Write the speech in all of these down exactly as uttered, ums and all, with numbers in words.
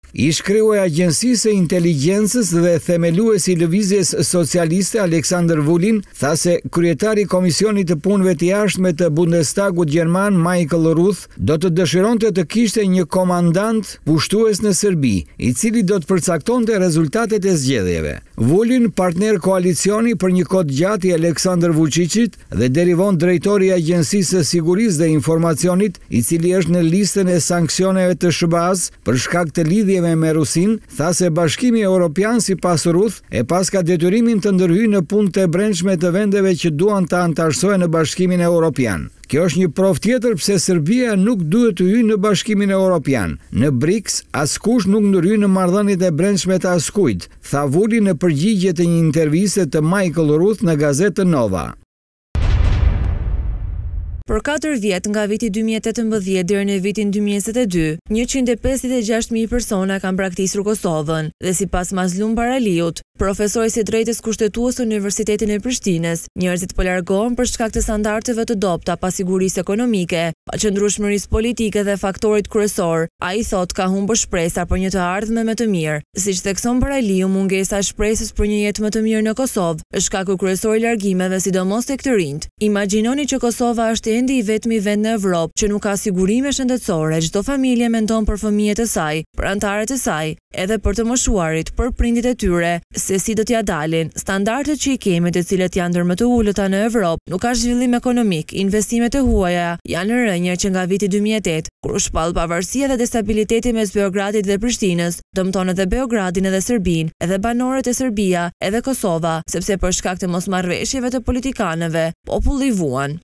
Ish kreu e Agjencisë së Inteligjencës dhe themeluesi i Lëvizjes Socialiste Alexander Vulin tha se kryetari i Komisionit të Punëve të Jashtme të Bundestagut gjerman Michael Ruth do të dëshironte të kishte një komandant pushtues në Serbi, i cili do të përcaktonte rezultatet e zgjedhjeve. Vulin, partner koalicioni për një kohë gjatë i Aleksandar Vučićit dhe derivon drejtori i Agjencisë së Sigurisë dhe Informacionit, i cili është në listën e sanksioneve të S B A-s për shkak të lidhjeve me Rusin, tha se Bashkimi Evropian sipas Ruth e pas ka detyrimin të ndërhyjë në punë të brendshme të vendeve që duan të antarësohen në Bashkimin Evropian. Kjo është një provë tjetër pse Serbia nuk duhet të hyjë në Bashkimin Evropian. Në BRICS askush nuk ndërhyj në marrëdhëniet e brendshme të askujt, tha Vulin në përgjigje të një interviste të Michael Ruth në gazetën Nova. Për katër vjet nga viti dy mijë e tetëmbëdhjetë deri në vitin dy mijë e njëzet e dy, njëqind e pesëdhjetë e gjashtë mijë persona kanë braktisur Kosovën dhe sipas Mazlum Paraliut, profesori si drejtës kushtetues të Universitetin e Prishtinës, njerëzit po largohen për shkak të standardeve të dobta, pasigurisë ekonomike, paqëndrueshmërisë politike dhe faktorit kryesor. Ai thotë ka humbur shpresa për një të ardhme më të mirë. Siç thekson Paraliu, mungesa e shpresës për një jetë më të mirë në Kosovë është shkaku kryesor i largimeve, sidomos tek të rinjt. Imagjinoni që Kosova është endi i vetmi vend në Evropë që nuk ka sigurime shëndetësore. Çdo familje mendon për fëmijët e saj, për anëtarët e saj, edhe për të moshuarit, për prindit e tyre, se si do t'ja dalin. Standardet që i kemi, të cilët janë ndër më të ulëta në Evropë, nuk ka zhvillim ekonomik, investimet e huaja janë në rënje që nga viti dy mijë e tetë, kur u shpall pavarësia dhe destabiliteti mes Beogradit dhe Prishtinës, dëmton edhe Beogradin edhe Serbinë, edhe banorët e Serbia, edhe Kosova, sepse për shkak të mosmarrveshjeve të politikanëve, populli vuan.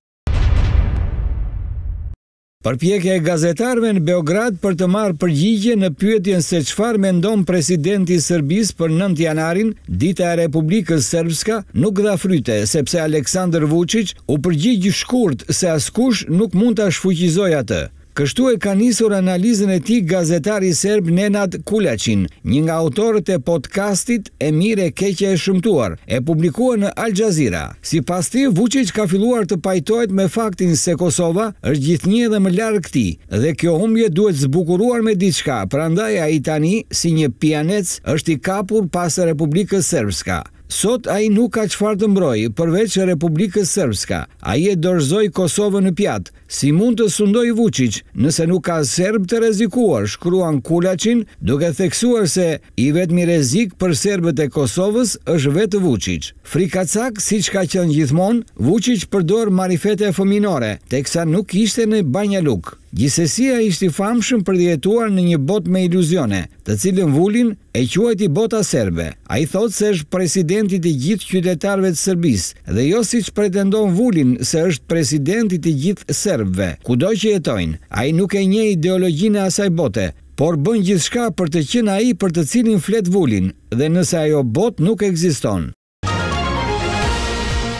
Përpjekja e gazetarëve në Beograd për të marrë përgjigje në pyetjen se çfarë mendon presidenti i Serbisë për nëntë janarin, dita e Republikës Srpska, nuk dha fryte, sepse Aleksandar Vučić u përgjigj shkurt se askush nuk mund ta shfuqizojë atë. Kështu e ka nisur analizën e tij gazetari serb Nenad Kulaçin, një nga autorët e podcastit E mirë e keqja e shëmtuar, e publikuar në Al Jazeera. Sipas tij, Vučić ka filluar të pajtohet me faktin se Kosova është gjithnjë edhe më larg këtij, dhe kjo humbje duhet zbukuruar me diçka, prandaj ai tani, si një pianec, është i kapur pas Republikës Srpska. Sot ai nuk ka çfarë të mbrojë përveç Republikës Srpska. Ai e dorëzoi Kosovën në pjatë. Si mund të sundoj Vučić nëse nuk ka serb të rrezikuar, shkruan Kulaçin, duke theksuar se i vetmi rrezik për serbët e Kosovës është vetë Vučić. Frikacak, siç ka qenë gjithmonë, Vučić përdor marifete fëminore, teksa nuk ishte në Banjaluk. Gjithsesi ai ishte i famshëm për të jetuar në një botë me iluzione, të cilën Vulin e quajti bota serbe. Ai thotë se është presidenti i gjithë qytetarëve të Serbisë dhe jo siç pretendon Vulin se është presidenti i gjithë serbëve, kudo që jetojnë. Ai nuk e njeh ideologjinë e asaj bote, por bën gjithçka për të qenë ai për të cilin flet Vulin, dhe nëse ajo botë nuk ekziston.